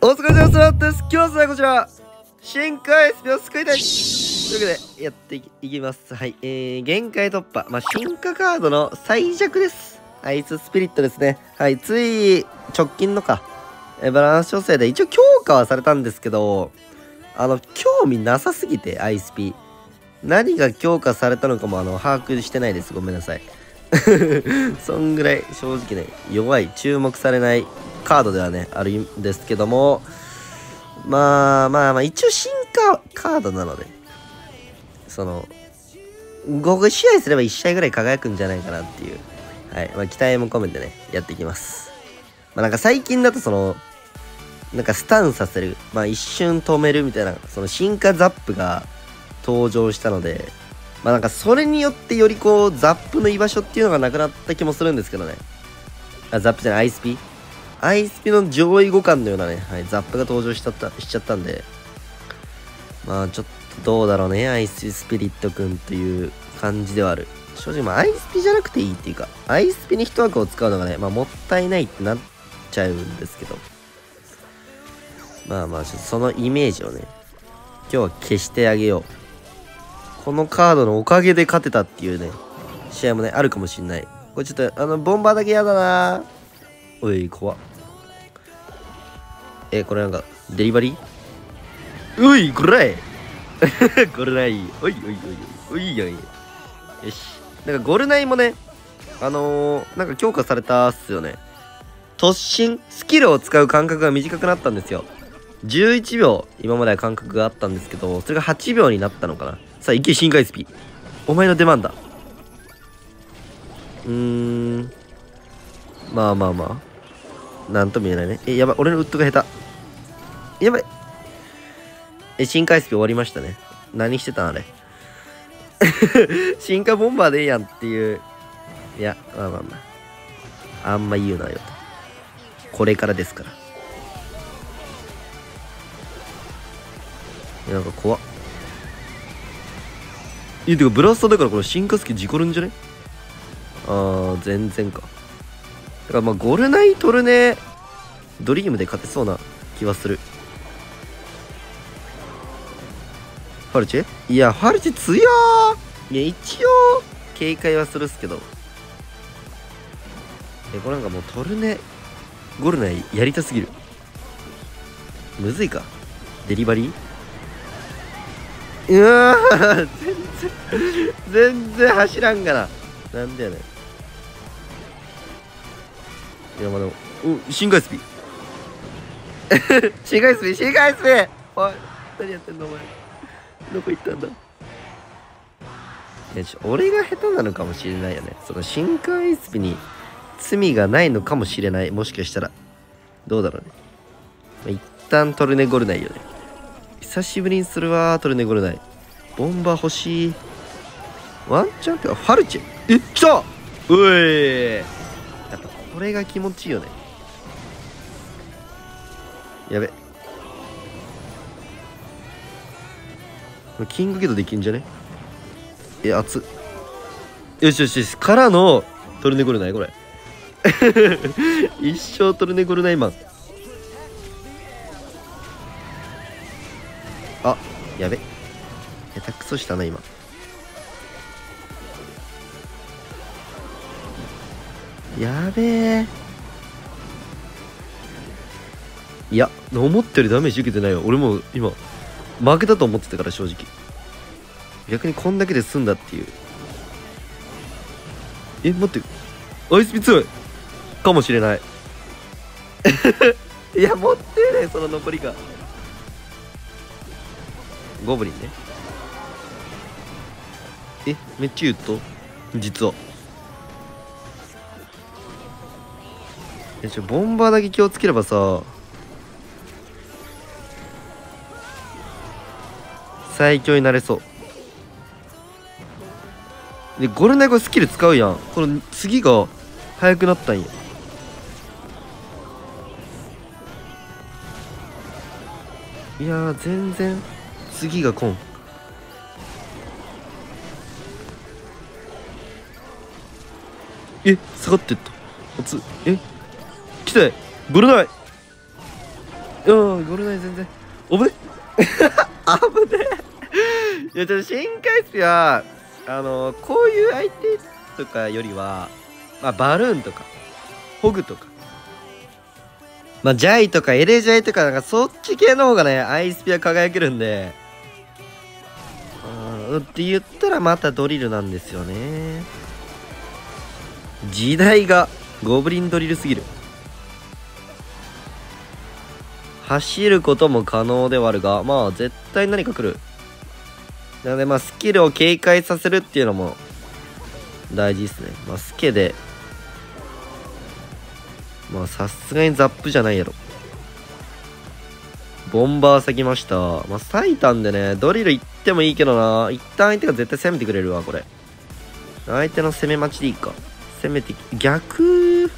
お疲れ様です。今日はこちら深海 SP を救いたいというわけでやっていきます。はい、限界突破、進化カードの最弱です。アイススピリットですね。はい、つい直近のバランス調整で一応強化はされたんですけど、興味なさすぎて、アイスピ何が強化されたのかも把握してないです。ごめんなさい。そんぐらい正直ね、弱い、注目されないカードではね、あるんですけども、一応進化カードなので、5試合すれば1試合ぐらい輝くんじゃないかなっていう、はい、期待も込めてね、やっていきます。最近だとスタンさせる、一瞬止めるみたいな、進化ザップが登場したので、それによってよりザップの居場所っていうのがなくなった気もするんですけどね。ザップじゃない、アイスピの上位互換のようなね、はい、ザップが登場しちゃったんで、ちょっとどうだろうね、アイススピリットくんという感じではある。正直アイスピじゃなくていいっていうか、アイスピに一枠を使うのがね、もったいないってなっちゃうんですけど、ちょっとそのイメージをね、今日は消してあげよう。このカードのおかげで勝てたっていうね、試合もね、あるかもしんない。これちょっと、ボンバーだけやだな。おい、怖っ。これデリバリーおい、これゴルナイ。おいおいおいおい。おいよい。よし。ゴルナイもね、強化されたっすよね。突進、スキルを使う間隔が短くなったんですよ。11秒、今までは間隔があったんですけど、それが8秒になったのかな。さあ、いけ、深海スピ。お前の出番だ。なんとも言えないね。やばい、俺のウッドが下手。やばい。深海スピ終わりましたね。何してたんあれ。進化ボンバーでええやんっていう。いや、あんま言うなよと。これからですから。怖っ。てかブラスターだからこれ進化スキル事故るんじゃね？全然か。だからゴルナイトルネドリームで勝てそうな気はする。ファルチェ？いや、ファルチェ強ー。いや、一応警戒はするっすけど、これもうトルネゴルナイやりたすぎる。むずいか。デリバリー全然走らんがな。なんでやねん。いや、でも深海スピ深海スピおい、何やってんのお前。どこ行ったんだ。いや、俺が下手なのかもしれないよね。深海スピに罪がないのかもしれない。もしかしたらどうだろうね。一旦トルネゴルナイよね。久しぶりにするわ。トルネゴルナイボンバー欲しい。ワンチャンピオンファルチェ。来た。うえー、やっぱこれが気持ちいいよね。やべ、キングゲートできんじゃね。熱っ。よしよしよしからのトルネゴルナイこれ。一生トルネゴルナイマン。やべ、下手くそしたな今。やべえ。いや、思ったよりダメージ受けてないよ。俺も今負けたと思ってたから、正直逆にこんだけで済んだっていう。待って、アイスピ強いかもしれない。いや、持ってるね、その残りが。ゴブリンね。めっちゃ言うと実はボンバーだけ気をつければさ、最強になれそう。で、ゴルナイこれスキル使うやん。この次が速くなったんや。いやー、全然次が来ん。下がってった。来てゴルナイ。 うん、ゴールない全然。おぶね危ねえ。いや、ちょっと深海水は、こういう相手とかよりは、まあ、バルーンとか、ホグとか、まあ、ジャイとかエレジャイとか、なんかそっち系の方がね、アイスピは輝けるんで、って言ったらまたドリルなんですよね。時代がゴブリンドリルすぎる。走ることも可能ではあるが、まあ絶対何か来る。なのでまあスキルを警戒させるっていうのも大事ですね。まあスケで、まあさすがにザップじゃないやろ。ボンバー咲きました。まあ咲いたんでね、ドリル行ってもいいけどな。一旦相手が絶対攻めてくれるわ、これ。相手の攻め待ちでいいか。攻めて、逆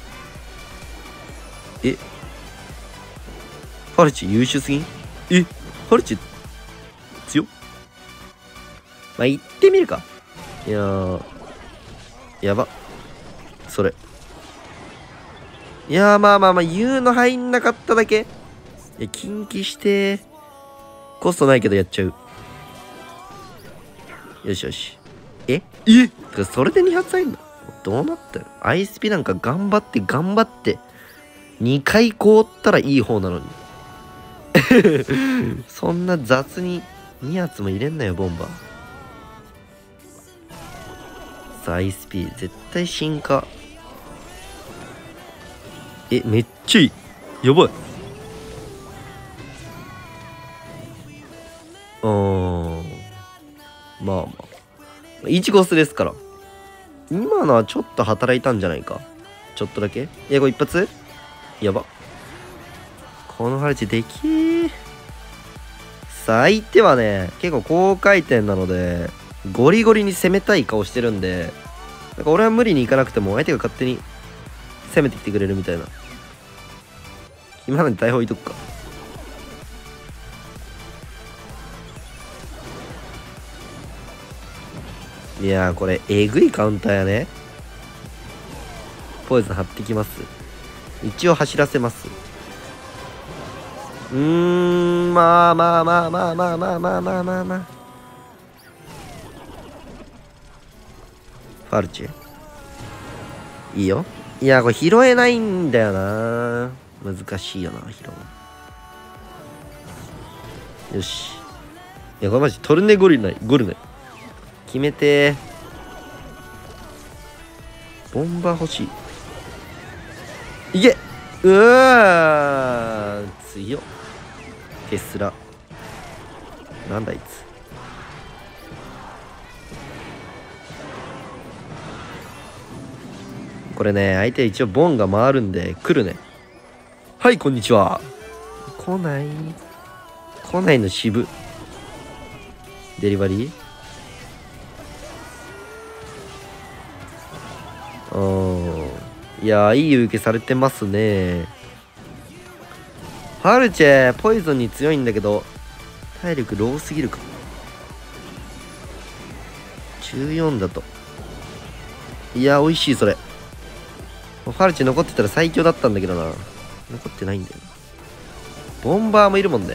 ファルチ優秀すぎん？ファルチ強っ。まあ、行ってみるか。いやー、やば。それ。いやー、まあ、言うの入んなかっただけ。いや、近畿して、コストないけどやっちゃう。よしよし。てかそれで2発入んの？どうなったよ。アイスピなんか頑張って、2回凍ったらいい方なのに。そんな雑に2発も入れんなよ、ボンバー。さあ、アイスピ絶対進化。めっちゃいい。やばい。まあ。1ゴスですから。今のはちょっと働いたんじゃないか。ちょっとだけ。これ一発やば。このハルチできー。さあ、相手はね、結構高回転なので、ゴリゴリに攻めたい顔してるんで、なんか俺は無理に行かなくても相手が勝手に攻めてきてくれるみたいな。今のに大砲いとくか。いやー、これえぐいカウンターやね。ポイズン張ってきます。一応走らせます。まあ。ファルチェいいよ。いや、これ拾えないんだよな。難しいよな、拾う。よし。いや、これマジトルネゴルない。決めて。ボンバー欲しい。いけ。強っ。テスラ。なんだあいつ。これね、相手一応ボンが回るんで来るね。はい、こんにちは。来ないの渋。デリバリーいやー、いい受けされてますね。ファルチェポイズンに強いんだけど体力ローすぎるか。14だと。いやー、美味しい。それファルチェ残ってたら最強だったんだけどな。残ってないんだよな。ボンバーもいるもんね。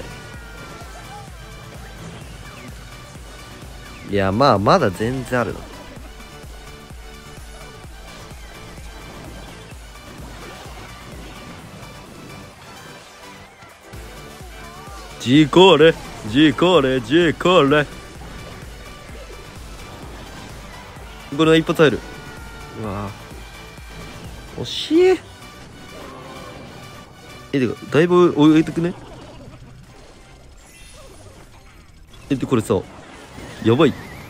いや、まだ全然あるな。ジコーレ。これは一発入る。うわ惜しい。てかだいぶ置いてくね。これさやばい。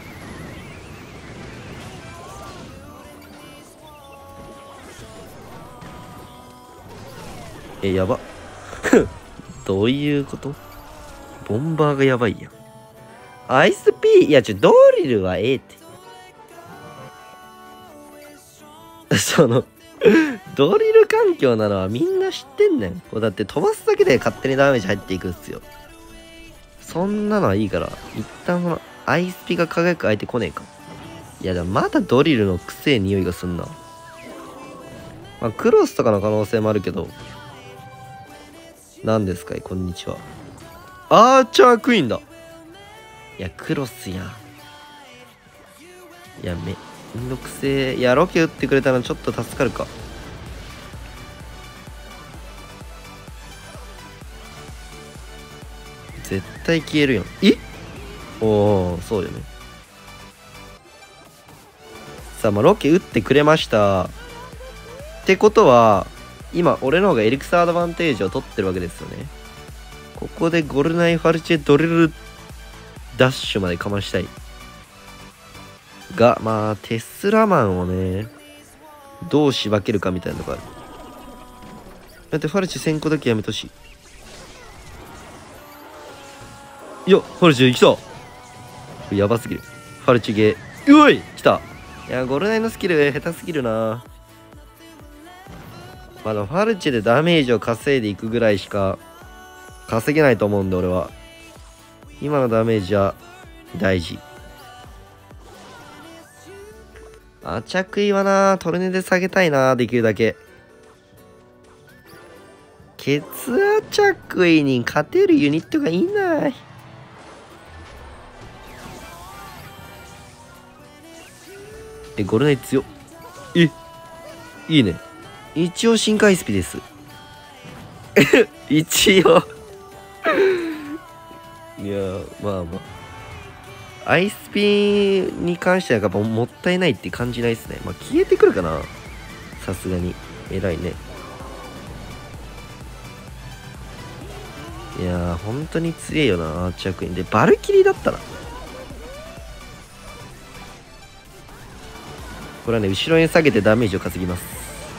やば。どういうこと？ボンバーがやばいやん。アイスピー、いやドリルはってドリル環境なのはみんな知ってんねん。こうだって飛ばすだけで勝手にダメージ入っていくんすよ。そんなのはいいから一旦アイスピが輝く相手来ねえか。いやでもまだドリルのくせえ匂いがすんな。まあクロスとかの可能性もあるけど、 何ですかい、こんにちは。アーチャークイーンだ。いや、クロスやん。いや、めんどくせえ。いや、ロケ打ってくれたらちょっと助かるか。絶対消えるやん。おお、そうよね。さあ、まあ、ロケ打ってくれました。ってことは、今、俺の方がエリクサーアドバンテージを取ってるわけですよね。ここでゴルナイファルチェドリルダッシュまでかましたい。が、まあ、テスラマンをね、どうしばけるかみたいなのがある。だってファルチ先行だけやめてほしい。いや、ファルチ来た。やばすぎる。ファルチゲー。うおい来た。いや、ゴルナイのスキル下手すぎるな。まだファルチでダメージを稼いでいくぐらいしか稼げないと思うんで、俺は。今のダメージは大事。アチャクイはな、トルネで下げたいな、できるだけ。ケツアチャクイに勝てるユニットがいない。ゴルナイ強っ。いいね。一応深海スピです。一応いや、まあまあ。アイスピに関してはやっぱもったいないって感じないですね。まあ消えてくるかな。さすがに。偉いね。いやー、本当に強いよな、アーチャークイーン。で、バルキリーだったな。これはね、後ろに下げてダメージを稼ぎます。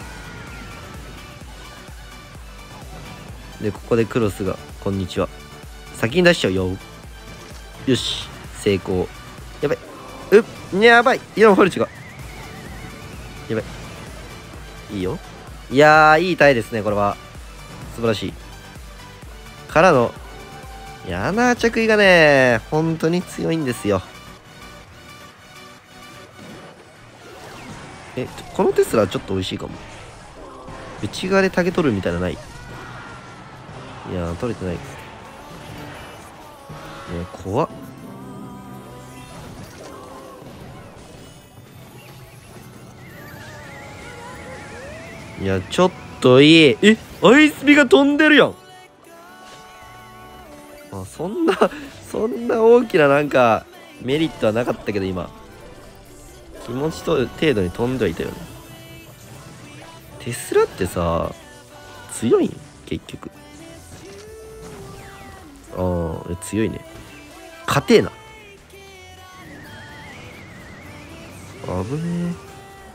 で、ここでクロスが、こんにちは。先に出しちゃうよ。よし、成功。やばい。やばい。いや、ファルチが。やばい。いいよ。いやー、いい体ですね、これは。素晴らしい。からの、いや、アナーチャクイがね、本当に強いんですよ。このテスラちょっと美味しいかも。内側でタゲ取るみたいなのない？いやー、取れてないです。怖っ。いや、ちょっといい。アイスビが飛んでるやん。あ、そんな大きななんか、メリットはなかったけど、今。気持ちと程度に飛んではいたよね。テスラってさ、強いん結局。ああ、強いね。勝てえな。危ねえ。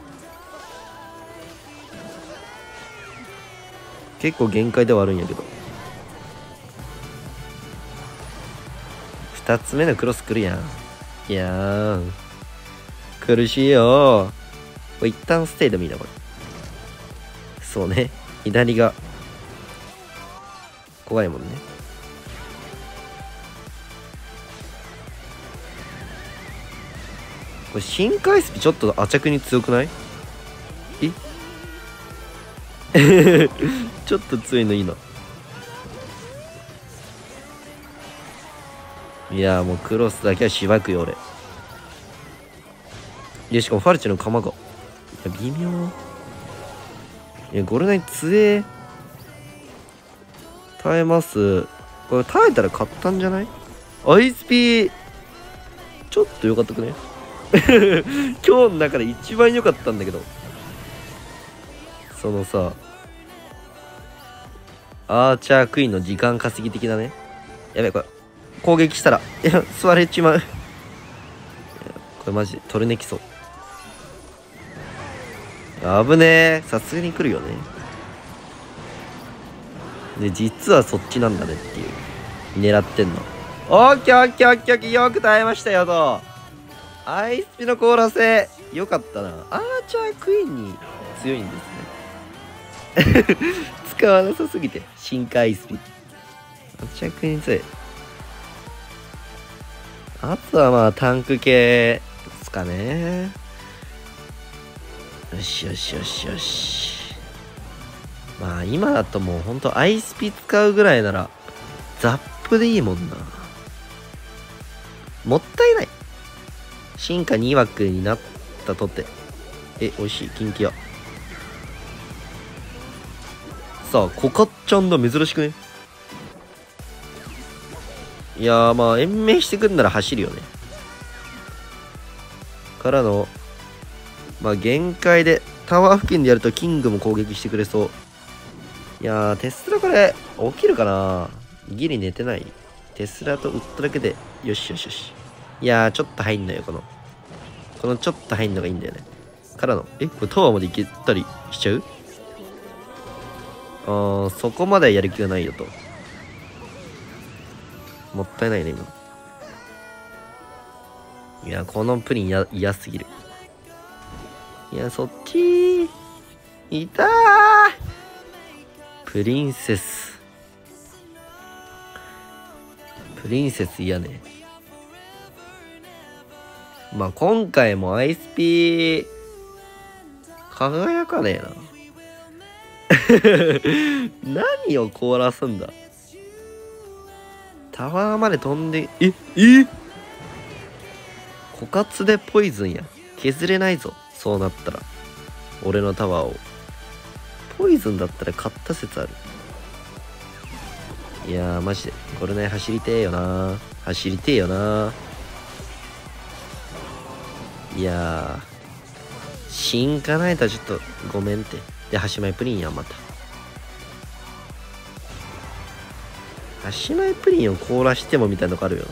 結構限界ではあるんやけど。2つ目のクロス来るやん。いやー、苦しいよー。これ一旦ステイでもいいな、これ。そうね。左が怖いもんね。これ深海スピちょっとアチャクに強くない？ちょっと強いのいいな。いやもうクロスだけはしばくよ俺。いやしかもファルチの釜が、いや微妙。いやゴルナイ強え。耐えます。これ耐えたら勝ったんじゃない？アイスピーちょっと良かったくね？今日の中で一番良かったんだけど、そのさアーチャークイーンの時間稼ぎ的なね。やべえ、これ攻撃したら座れちまう。これマジで取れねきそう。危ねえ。さすがに来るよね。で実はそっちなんだねっていう狙ってんの。オッケーオッケーオッケーオッケー、よく耐えましたよと。アイスピの凍らせよかったな。アーチャークイーンに強いんですね。使わなさすぎて深海アイスピアーチャークイーンに強い。あとはまあタンク系ですかね。よしよしよしよし。 まあ今だともうほんとアイスピ使うぐらいならザップでいいもんな。もったいない。進化2枠になったとて。美味しい。キンキヤ。さあ、コカッちゃんだ。珍しくね。いやー、まあ延命してくんなら走るよね。からのまあ限界でタワー付近でやるとキングも攻撃してくれそう。いやー、テスラこれ起きるかな。ギリ寝てない。テスラとウッドだけでよしよしよし。いやー、ちょっと入んのよ。このちょっと入んのがいいんだよね。からのこれタワーまで行けたりしちゃう。そこまでやる気がないよと。もったいないね今。いや、このプリン嫌すぎる。いや、そっちいたー。プリンセス嫌ね。まあ今回もアイスピー輝かねえな何を凍らすんだ。タワーまで飛んで枯渇でポイズンや。削れないぞ。そうなったら俺のタワーを。ポイズンだったら勝った説ある。いやー、マジでこれね、走りてえよな。いやー、進化ないとちょっとごめんって。で、端前プリンや。また端前プリンを凍らしてもみたいなのがあるよな。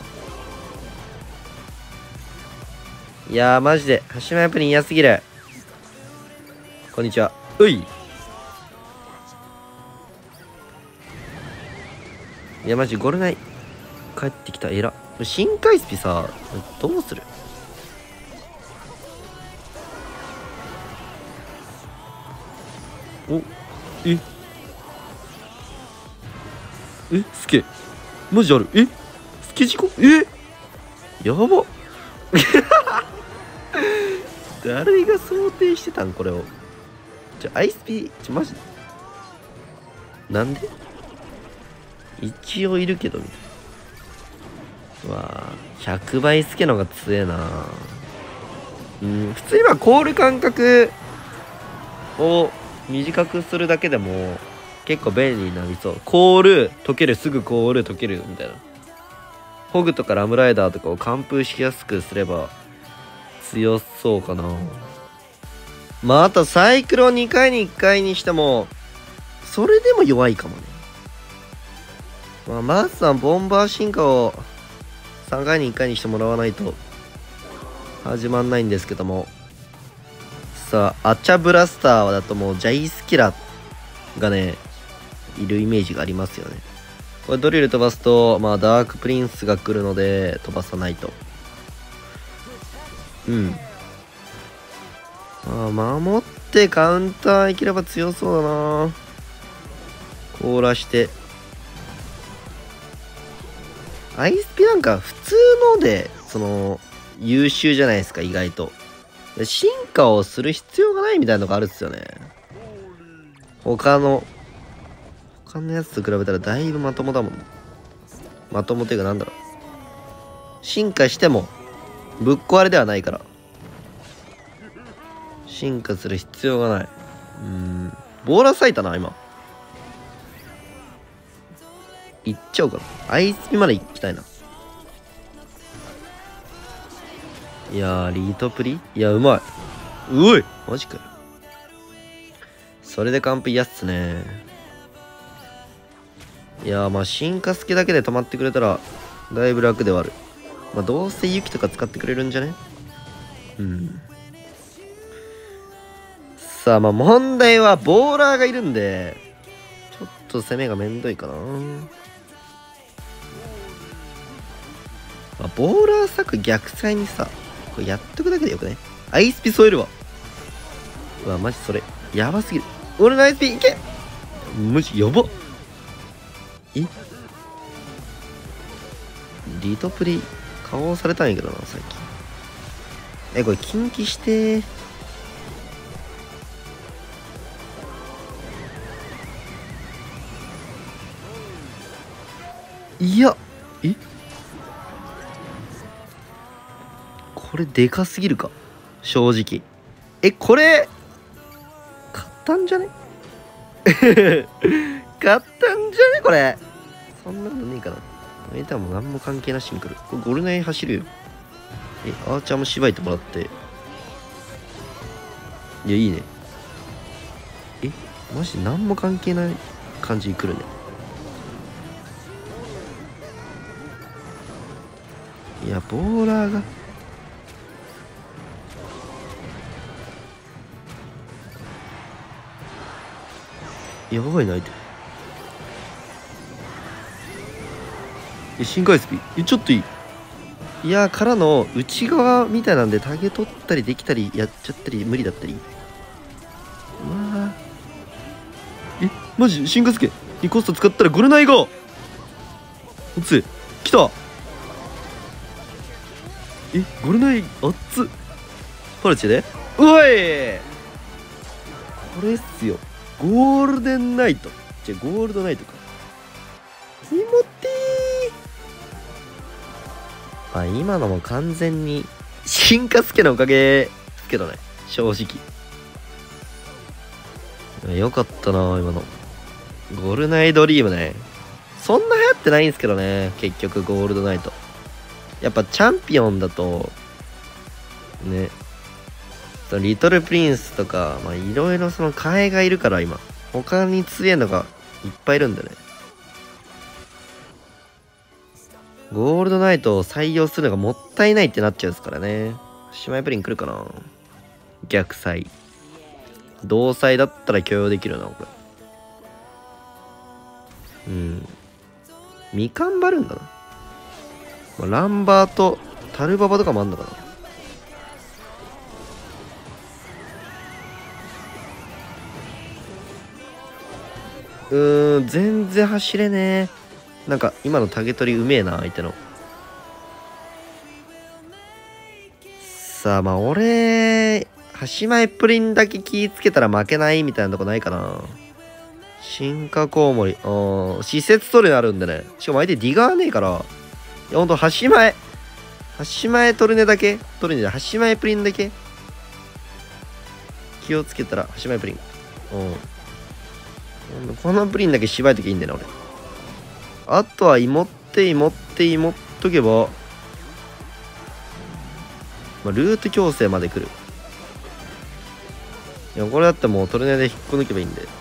いやー、マジで端前プリン嫌すぎる。こんにちは。いや、マジゴルナイ帰ってきた。えら。深海スピさ、どうする。スケマジある。スケ事故やば誰が想定してたんこれを。アイスピマジなんで一応いるけどみたいな。うわぁ、100倍スケのが強えな。普通にコール間隔を短くするだけでも結構便利になりそう。コール溶ける、すぐコール溶けるみたいな。ホグとかラムライダーとかを完封しやすくすれば強そうかな。まああとサイクロン2回に1回にしてもそれでも弱いかもね。まずはボンバー進化を3回に1回にしてもらわないと始まんないんですけども。さあ、アチャブラスターだともうジャイスキラがねいるイメージがありますよね。これドリル飛ばすとダークプリンスが来るので飛ばさないと。守ってカウンターいければ強そうだな。凍らしてアイスピなんか普通ので優秀じゃないですか。意外と進化をする必要がないみたいなのがあるっすよね。他のやつと比べたらだいぶまともだもん。まともっていうかなんだろう、進化してもぶっ壊れではないから進化する必要がない。ボーラー咲いたな今。行っちゃおうかな。アイスピまで行きたいな。いやー、リートプリ、いやうまい。マジかよ。それで完璧やっすね。いやー、進化スケだけで止まってくれたらだいぶ楽ではある。どうせユキとか使ってくれるんじゃね。さあ問題はボーラーがいるんでちょっと攻めがめんどいかな。ボーラー策逆サイにさこれやっとくだけでよくね。アイスピ添えるわ。マジそれやばすぎる。俺のアイスピいけ。マジやば。リトプリ顔されたんやけどな最近。これ近畿していや、これでかすぎるか、正直。これ買ったんじゃね買ったんじゃねこれ。そんなのねえかな。メーターも何も関係なしに来る。これゴルナイ走るよ。アーチャーもしばいてもらって。いや、いいね。マジで何も関係ない感じに来るね。いや、ボーラーが。やばいな、相手。深海スピちょっといい。いやからの内側みたいなんでタゲ取ったりできたりやっちゃったり無理だったり。マジ進化スケにコスト使ったらゴルナイが熱い来た。ゴルナイ熱っ。パルチでうおいこれっすよ。ゴールデンナイトゴールドナイトか。気持ちいい。今のも完全に進化スケのおかげですけどね、正直。よかったな今のゴルナイドリームね。そんな流行ってないんですけどね、結局ゴールドナイト。やっぱチャンピオンだとね、リトルプリンスとかいろいろその替えがいるから、今他に強いのがいっぱいいるんでね。ゴールドナイトを採用するのがもったいないってなっちゃうですからね。姉妹プリン来るかな。逆サイ同サイだったら許容できるなこれ。みかんバルーンだな。ランバーとタルババとかもあんのかな。全然走れねえ。なんか今のタゲ取りうめえな相手の。さあ俺端前プリンだけ気ぃつけたら負けないみたいなとこないかな。進化コウモリ施設取るになるんでね。しかも相手ディガーねえから。いやほんと端前トルネだけトルネで端前プリンだけ気をつけたら端前プリンこのプリンだけ縛いときゃいいんだよな俺。あとは芋っとけばルート強制まで来る。いやこれだってもうトルネで引っこ抜けばいいんで。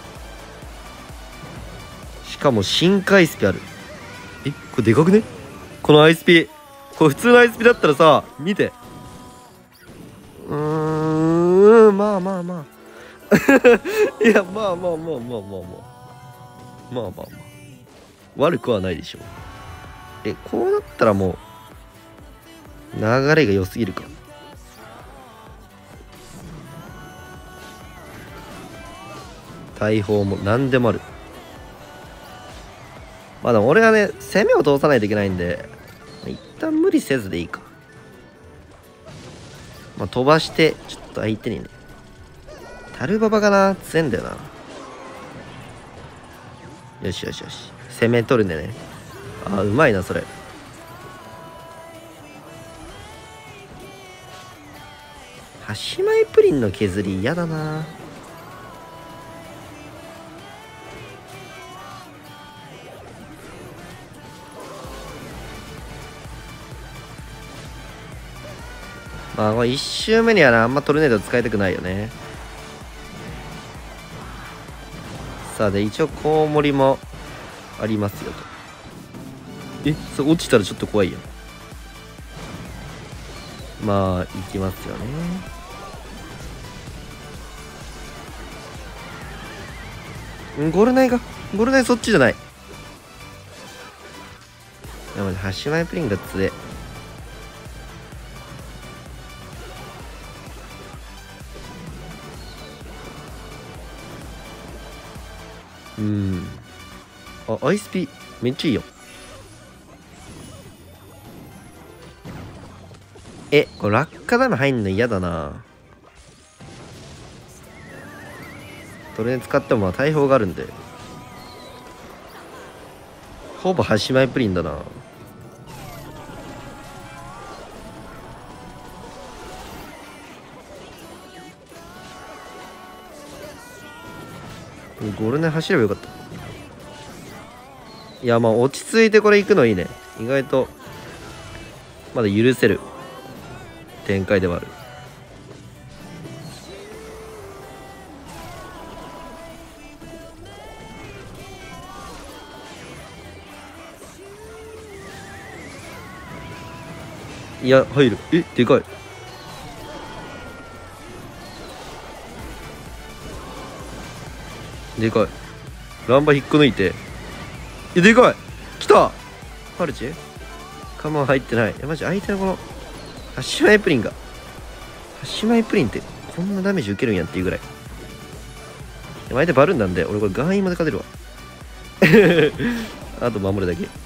しかも深海スピある。これでかくねこのアイスピ。これ普通のアイスピだったらさ見て。まあいや悪くはないでしょ。こうなったらもう流れが良すぎるか。大砲も何でもある。でも俺はね攻めを通さないといけないんで一旦無理せずでいいか。飛ばしてちょっと相手にね。タルババがな強いんだよな。よし攻め取るんでね。うまいなそれ。端前プリンの削り嫌だな。これ1周目にはあんまトルネード使いたくないよね。さあで一応コウモリもありますよと。それ落ちたらちょっと怖いよ。行きますよね。ゴルナイそっちじゃない。端前プリンが強え。アイスピめっちゃいいよ。これ落下ダメ入んの嫌だな。トレー使っても大砲があるんで。 ほぼ端前プリンだな。ゴールデン走ればよかった。いや、まあ落ち着いてこれ行くのいいね。意外とまだ許せる展開ではある。いや、入る。え、でかい。でかい。ランバ引っこ抜いて。え、でかい。来た。パルチカモン入ってない。マジ相手のこのハッシュマイプリンが、ハッシュマイプリンってこんなダメージ受けるんやっていうぐらい。相手バルーンなんで俺これガンインまで勝てるわあと守るだけ。よ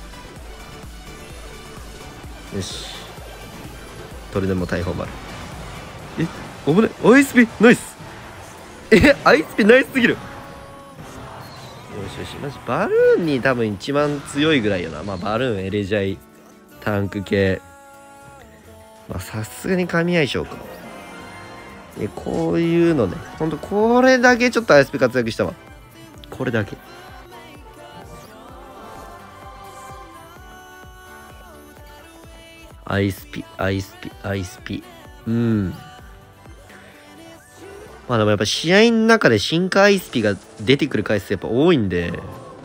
し、トルネも大砲丸。え、危ない。アイスピナイス。え、アイスピナイスすぎる。よしよし、マジバルーンに多分一番強いぐらいよな。まあバルーン、エレジャイ、タンク系、まあさすがに神相性か。こういうのね、ほんとこれだけちょっと ISP 活躍したわ。これだけ。ISP。うん。まあでもやっぱ試合の中で進化 ISP が出てくる回数やっぱ多いんで、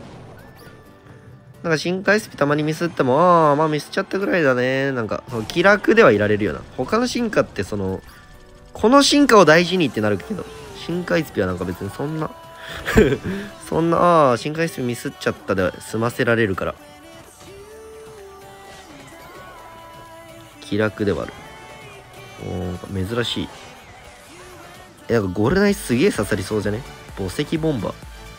なんか進化 ISP たまにミスっても、まあミスっちゃったぐらいだね。なんか気楽ではいられるよな。他の進化ってこの進化を大事にってなるけど、進化 ISP はなんか別にそんなそんな、進化 ISP ミスっちゃったで済ませられるから。気楽ではある。珍しい。なんかゴールナイスすげえ刺さりそうじゃね？墓石ボンバ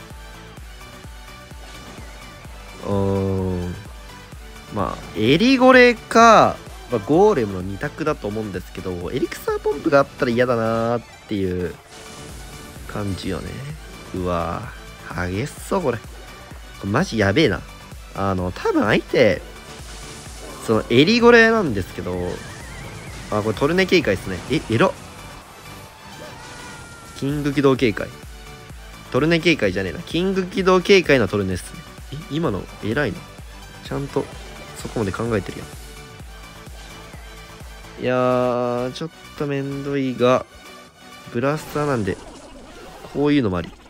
ー。まあエリゴレか、まあ、ゴーレムの2択だと思うんですけど、エリクサーポンプがあったら嫌だなーっていう感じよね。うわー、激しそうこれ。マジやべえな。多分相手そのエリゴレなんですけど、これトルネ警戒っすね。えらっ。キング起動警戒。トルネ警戒じゃねえな。キング起動警戒のトルネっすね。今の偉いな。ちゃんとそこまで考えてるやん。いやー、ちょっとめんどいが、ブラスターなんで、こういうのもあり。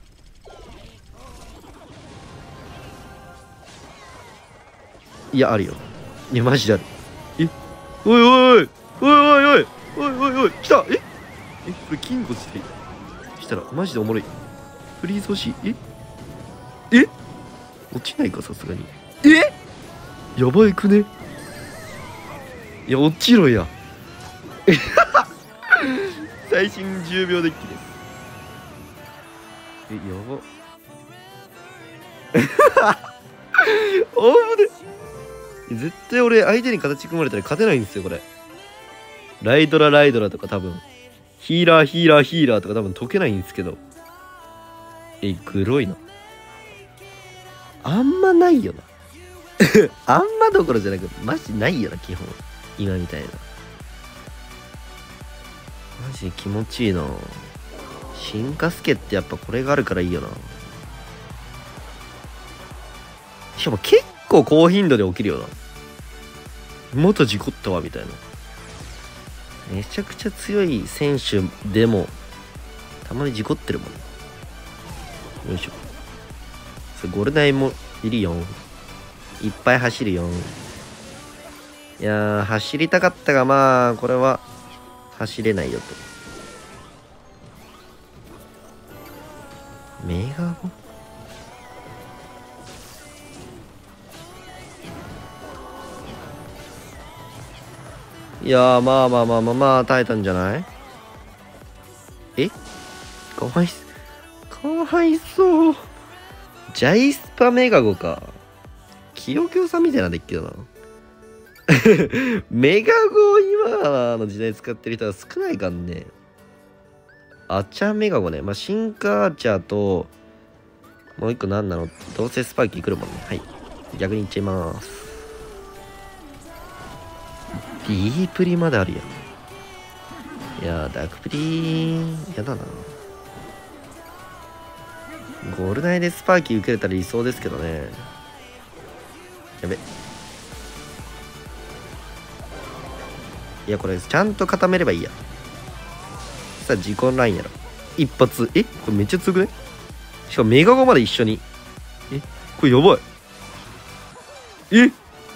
いや、あるよ。いや、マジである。おいおいおいおいおいおいおいおいおい、来た。これ金庫してしたらマジでおもろい。フリーズ欲しい。落ちないか、さすがに。やばいくね。いや、落ちろや。最新10秒デッキです。やば。おぶね。絶対俺相手に形組まれたら勝てないんですよこれ。ライドラとか多分ヒーラーとか多分解けないんですけど、グロいな。あんまないよな。あんまどころじゃなくマジないよな、基本今みたいな。マジ気持ちいいな。進化スケってやっぱこれがあるからいいよな。しかも結構高頻度で起きるよな。元事故ったわみたいな。めちゃくちゃ強い選手でもたまに事故ってるもん。よいしょ。それゴルナイもいるよん。いっぱい走るよん。いやー、走りたかったが、まあこれは走れないよと。メガゴン。いやー、まあ耐えたんじゃない？かわいそう。ジャイスパメガゴか。キヨキヨさんみたいなデッキだな。メガゴ今の時代使ってる人は少ないかんね。アチャメガゴね。まあ、シンカーチャーと、もう一個何なの？どうせスパーキー来るもんね。はい。 逆にいっちゃいます。ディープリまであるやん。いやー、ダークプリやだな。ゴールナイでスパーキー受けれたら理想ですけどね。やべ。いや、これちゃんと固めればいいや。さあ、自己ラインやろ。一発。え、これめっちゃ強くね？しかもメガゴまで一緒に。え、これやばい。え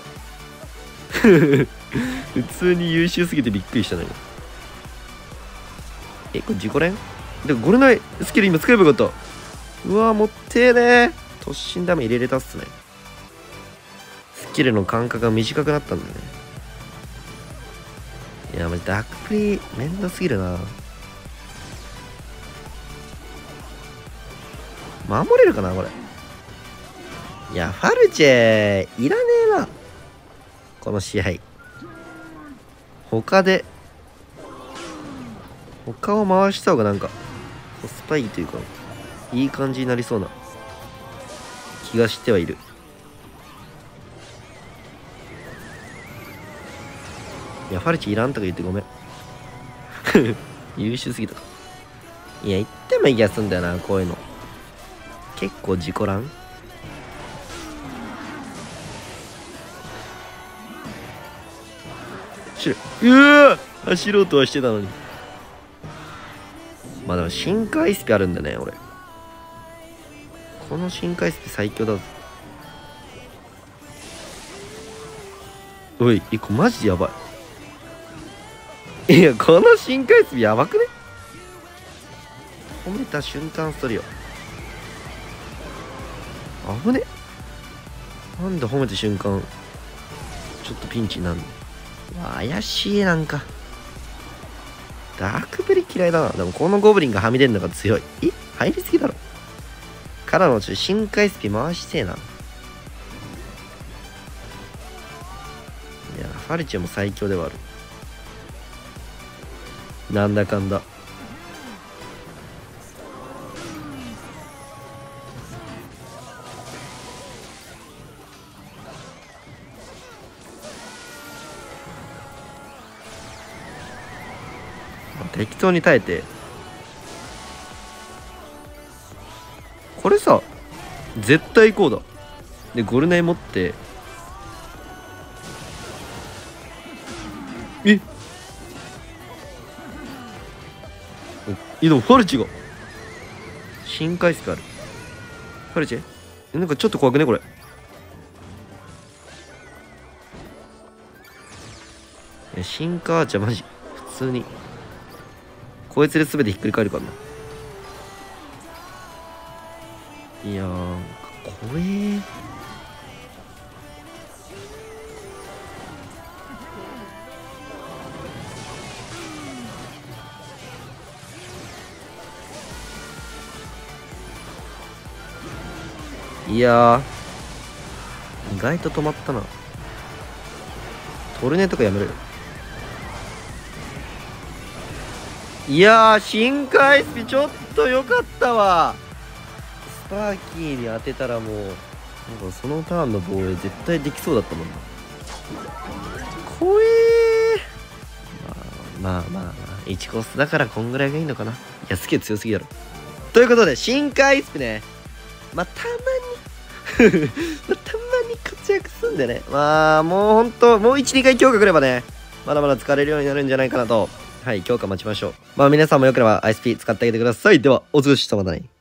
普通に優秀すぎてびっくりしたのよ。え、これ自己連でもゴルナイスキル今使えばよかった。うわー、もってーねー。突進ダメ入れれたっすね。スキルの間隔が短くなったんだよね。いや、マジダークプリめんどすぎるな。守れるかなこれ。いや、ファルチェいらねえな、この試合。他を回した方がなんかコスパいいというかいい感じになりそうな気がしてはいる。いや、ファルチいらんとか言ってごめん優秀すぎたか。いや、言ってもいい気がすんだよな、こういうの。結構自己乱。走ろうとはしてたのに。まあでも深海スピあるんだね、俺。この深海スピ最強だぞ。おい、これマジでやばい。いや、この深海スピやばくね？褒めた瞬間それよ。危ね。なんで褒めた瞬間ちょっとピンチになるの？怪しい。なんかダークブリ嫌いだな。でもこのゴブリンがはみ出るのが強い。入りすぎだろ。からの深海スピ回してえな。いや、ファルチェも最強ではある。なんだかんだ。適当に耐えて。これさ絶対こうだ。でゴルナイ持って、でもファルチが深海スピある。ファルチなんかちょっと怖くねこれ。深海アーチャーマジ普通にこいつで全てひっくり返るからな。いやー、怖え。いやー、意外と止まったな。トルネとかやめろよ。いやー、深海スピちょっと良かったわ。スパーキーに当てたらもうなんかそのターンの防衛絶対できそうだったもんな。怖えー。まあ1コスだからこんぐらいがいいのかな。いや、スケ強すぎだろ。ということで深海スピね、まあたまにたまに活躍すんでね。まあもうほんともう 1,2 回強化くればね、まだまだ使えるようになるんじゃないかなと。はい、強化待ちましょう。まあ皆さんもよければ ISP 使ってあげてください。ではお疲れ様だね。